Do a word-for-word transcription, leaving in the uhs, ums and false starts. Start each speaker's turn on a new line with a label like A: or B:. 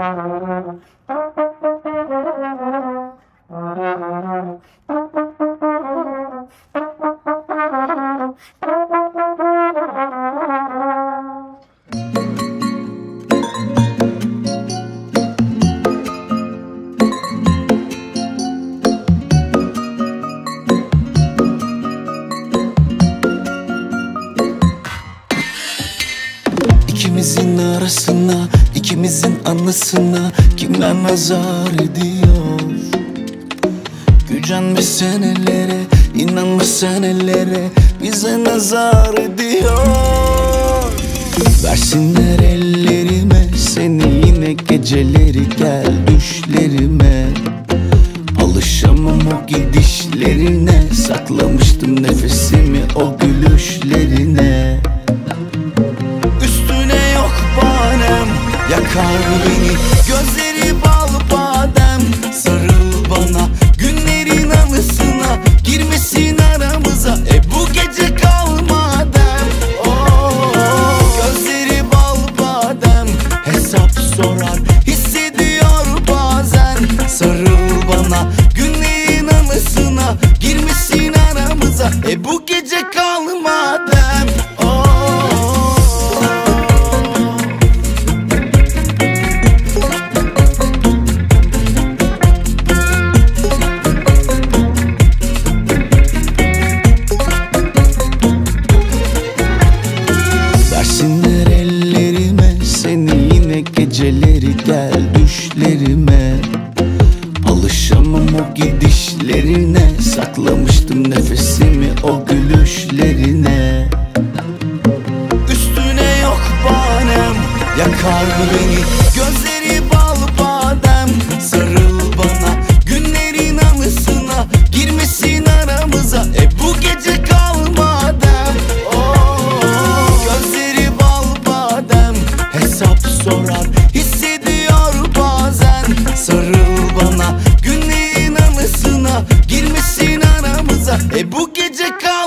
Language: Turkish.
A: İkimizin arasına, ikimizin anısına kimler nazar ediyor? Gücenme senelere, inanma senelere, bize nazar ediyor. Versinler ellerime seni yine geceleri, gel düşlerime. Alışamam o gidişlerine, saklamıştım nefesimi o gülüşlerine. Yakar beni gözleri bal badem, sarıl bana günlerin anısına, girmesin aramıza e bu gece kalmadan. Oh, gözleri bal badem, hesap sorar hissediyor bazen. Sarıl bana günlerin anısına, girmesin aramıza e bu gece kalmadan. Oh. Versinler ellerime seni yine geceleri, gel düşlerime. Alışamam o gidişlerine, saklamıştım nefesimi o gülüşlerine. Üstüne yok bahanem, yakar beni gözleri bal badem. Sarıl bana günlerin anısına, girmesin aramıza e bu gece kalmadan. Hesap sorar hissediyor bazen. Sarıl bana günlerin anısına, girmesin aramıza e bu gece kal.